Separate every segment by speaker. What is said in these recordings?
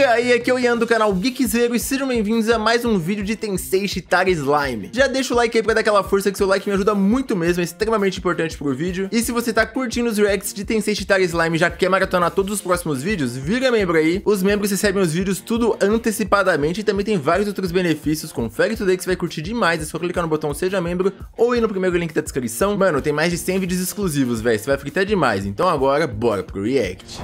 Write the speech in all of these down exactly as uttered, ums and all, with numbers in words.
Speaker 1: aí, aqui é o Ian do canal Geekzero e sejam bem-vindos a mais um vídeo de Tensei Shitara Slime. Já deixa o like aí pra dar aquela força, que seu like me ajuda muito mesmo, é extremamente importante pro vídeo. E se você tá curtindo os reacts de Tensei Shitara Slime e já quer maratonar todos os próximos vídeos, vira membro aí. Os membros recebem os vídeos tudo antecipadamente e também tem vários outros benefícios. Confere tudo aí que você vai curtir demais, é só clicar no botão Seja Membro ou ir no primeiro link da descrição. Mano, tem mais de cem vídeos exclusivos, velho, você vai fritar demais. Então agora, bora pro react.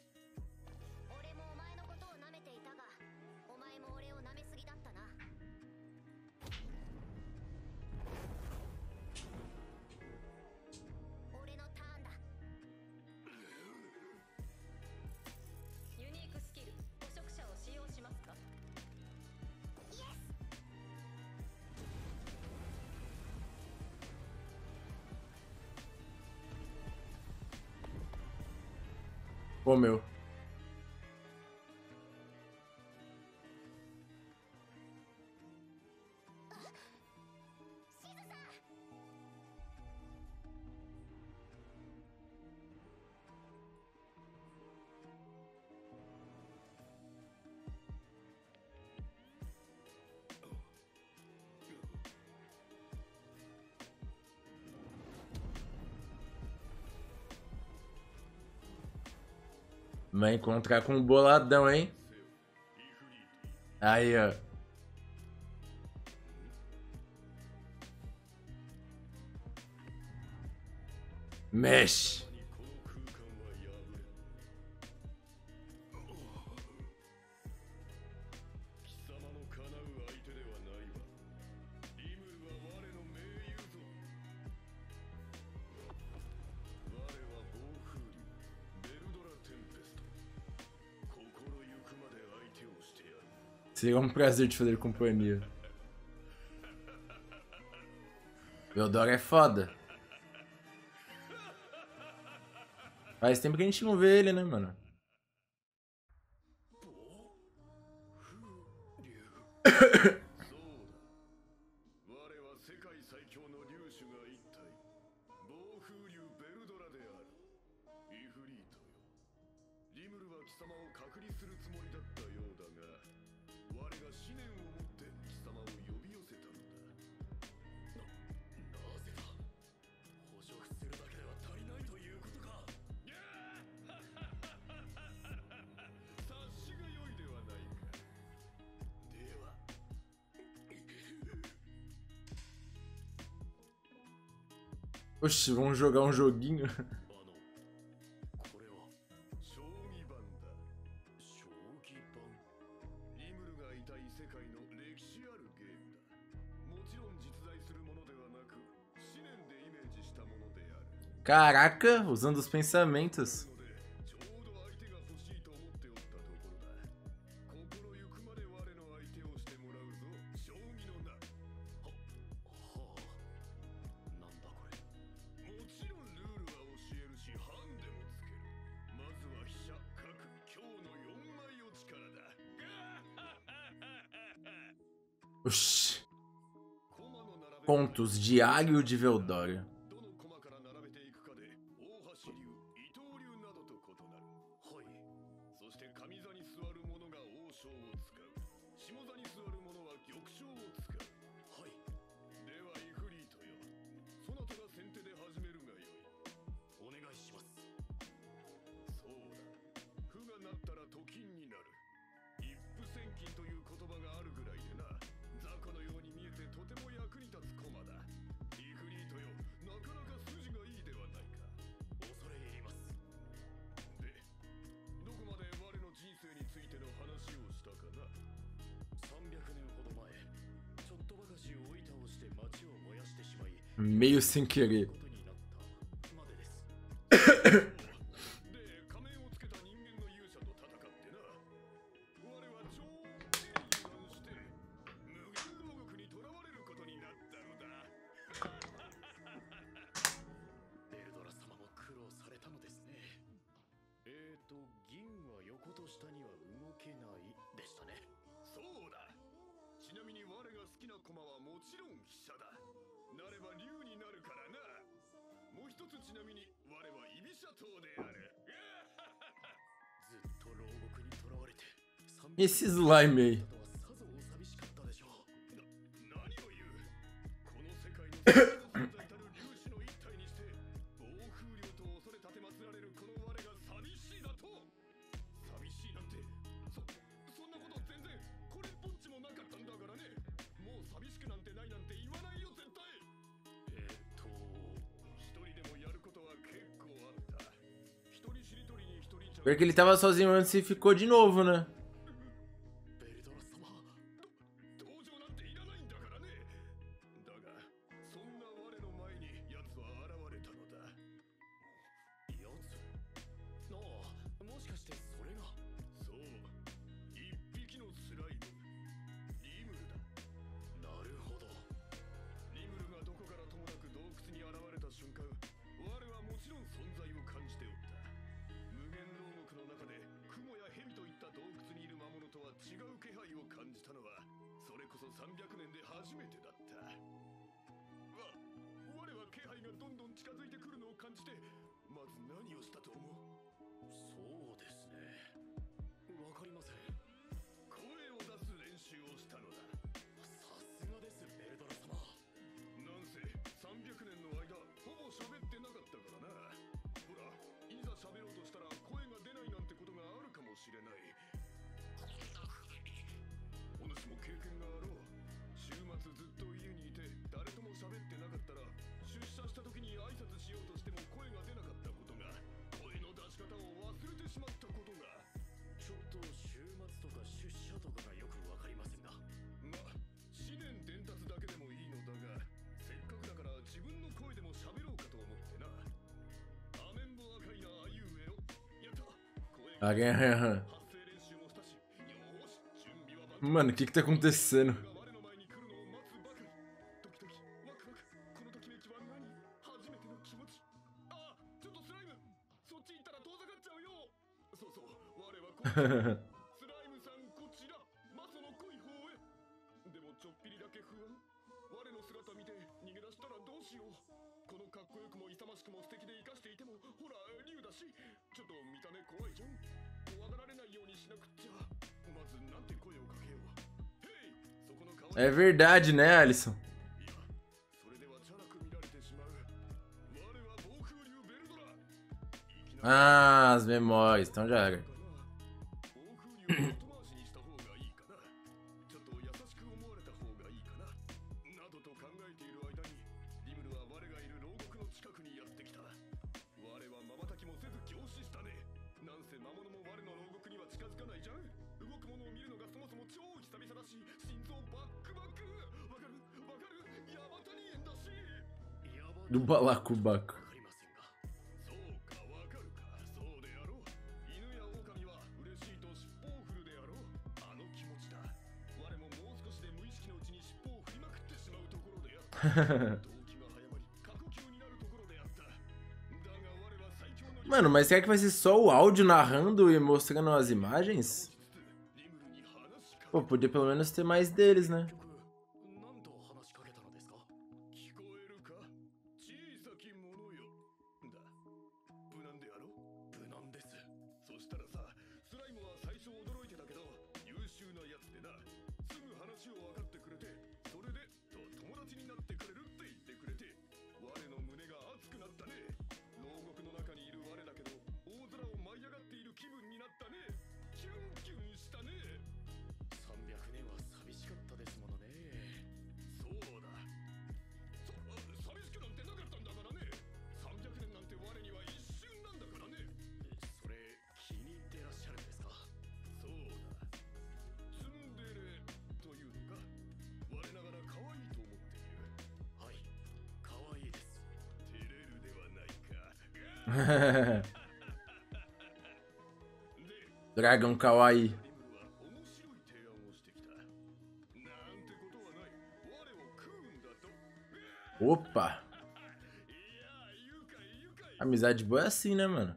Speaker 1: Ô, meu. Vai encontrar com um boladão, hein? Aí, ó. Mexe. Seria um prazer te fazer companhia. Veldora é foda. Faz tempo que a gente não vê ele, né, mano? Oxi, vamos jogar um joguinho. Caraca, usando os pensamentos. Oxi. Contos Diário de Veldora. Meio sem querer. Esse slime aí. Porque ele tava sozinho antes e ficou de novo, né? Mano, o que que tá acontecendo? É verdade, né, Alisson? Ah, as memórias, então já era. Do balacobaco. Mano, mas será que vai ser só o áudio narrando e mostrando as imagens? Pô, podia pelo menos ter mais deles, né? Dragão Kawaii. Opa! Amizade boa é assim, né, mano?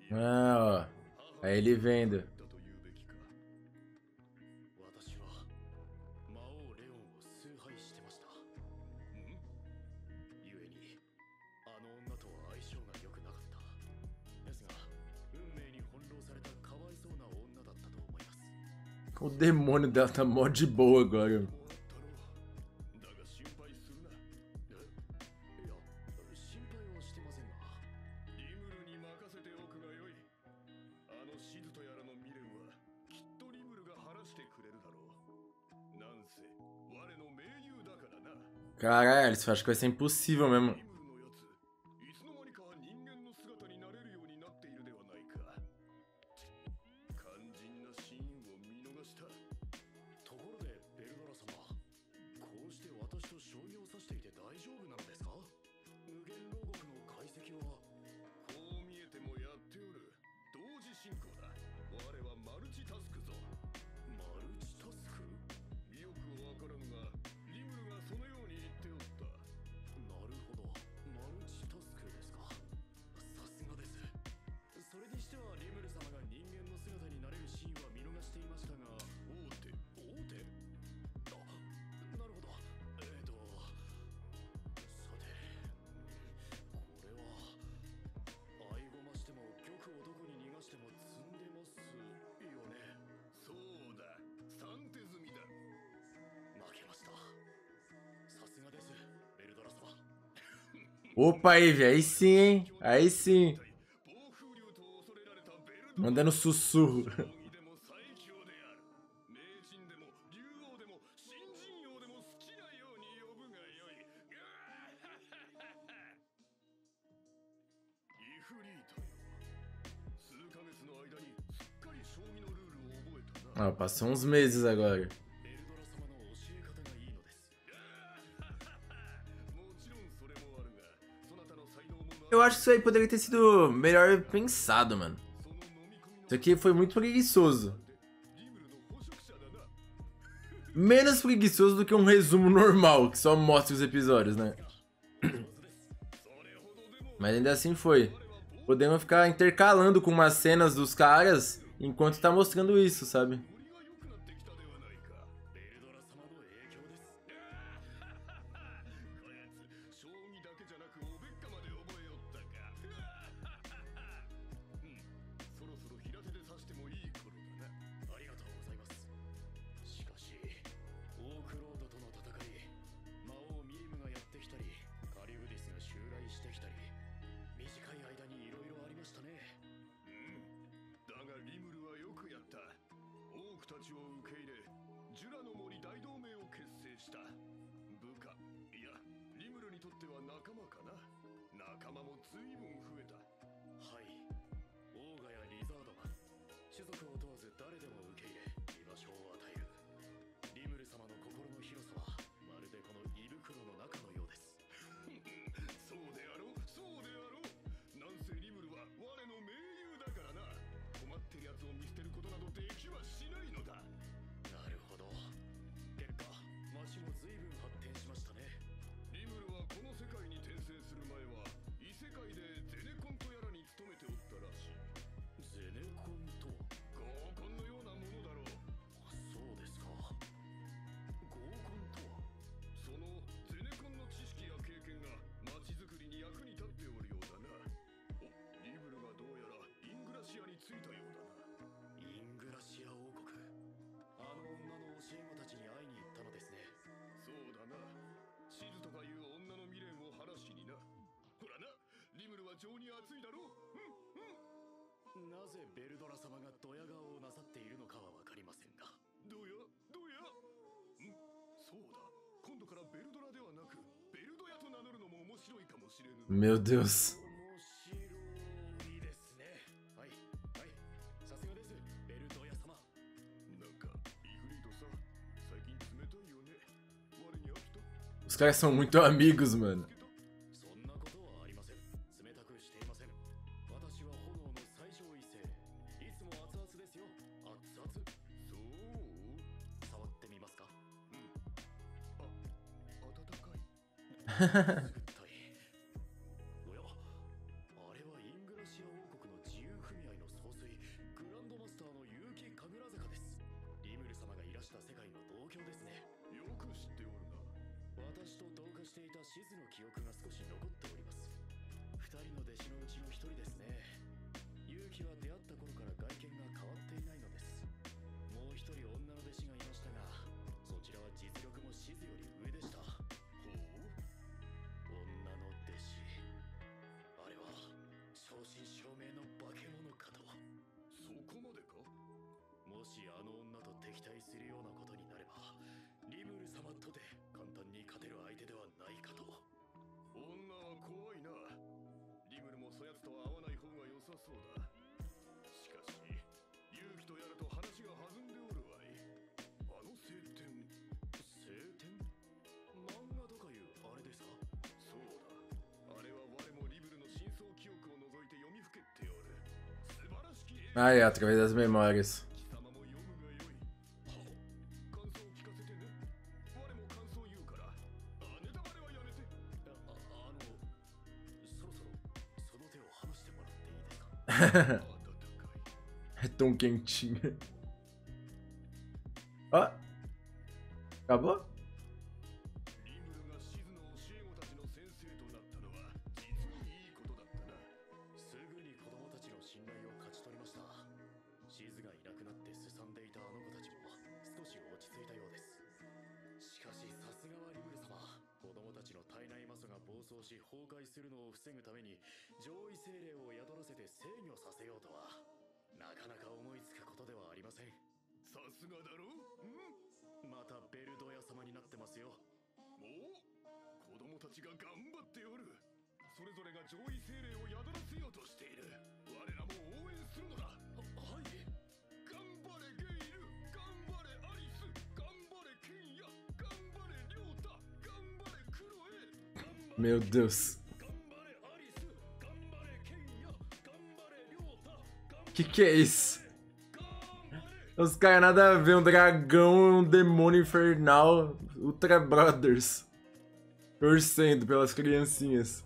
Speaker 1: Ah, ó. Aí ele vendo. O demônio dela tá mó de boa agora. Caralho, eles acham que vai ser impossível mesmo. Opa, Eve, aí sim, hein? Aí sim. Mandando sussurro. Ah, passou uns meses agora. Eu acho que isso aí poderia ter sido melhor pensado, mano. Isso aqui foi muito preguiçoso. Menos preguiçoso do que um resumo normal, que só mostra os episódios, né? Mas ainda assim foi. Podemos ficar intercalando com umas cenas dos caras enquanto tá mostrando isso, sabe? Meu Deus. Os caras são muito amigos, mano.
Speaker 2: していたシズの記憶が少し残っております。二人の弟子のうちの一人ですね。勇気は出会った頃から外見が変わっていないのです。もう一人女の弟子がいましたが、そちらは実力もシズより上でした。ほう、女の弟子、あれは正真正銘の化け物かと。そこまでか。もしあの女と敵対するようなことになれば、リムル様とて簡単に勝てる相手ではないかと。女は怖いな。リムルもそやつとは会わない方が良さそうだ。しかし勇気とやると話が弾んでおるわい。あの聖典、聖典？漫画とかいうあれですか？そうだ、あれは我もリムルの深層記憶を除いて読みふけっておる。素晴らしき。
Speaker 1: Aí, através das memórias. É tão quentinho. Ó, acabou? Meu Deus. Que que é isso? Os caras nada a ver, um dragão, um demônio infernal, Ultra Brothers, torcendo pelas criancinhas.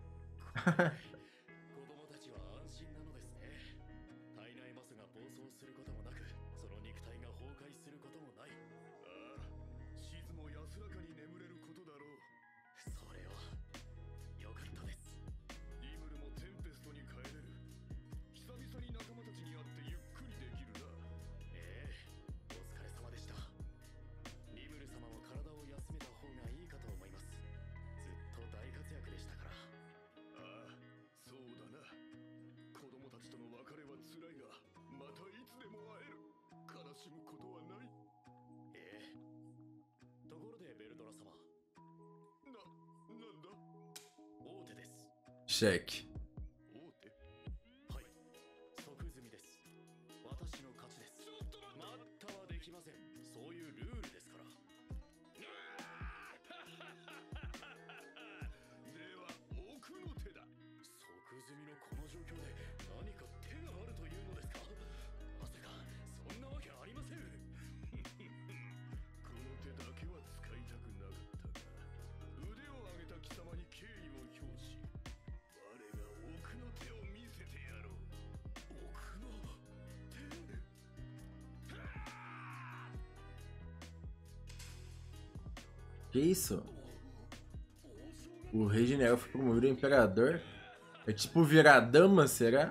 Speaker 1: Cheque. Que isso? O rei general foi promovido a imperador? É tipo virar dama, será?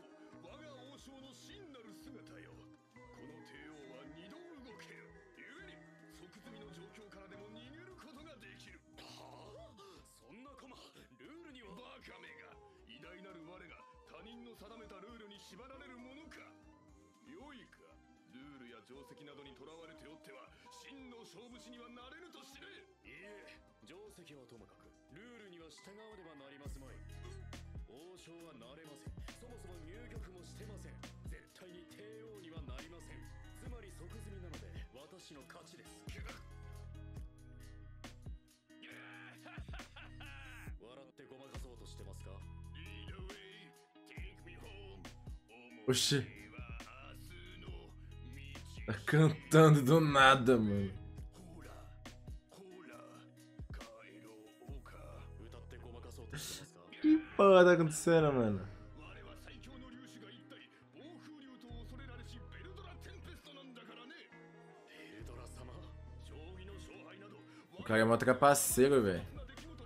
Speaker 1: Oxi. Tá cantando do nada, mano. Que porra tá acontecendo, mano? O cara é mó trapaceiro, velho.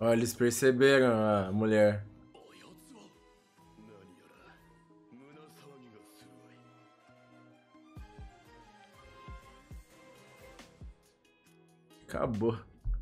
Speaker 1: Ó, eles perceberam a mulher.
Speaker 2: あやつは何やら胸騒ぎがするわい。
Speaker 1: Acabou.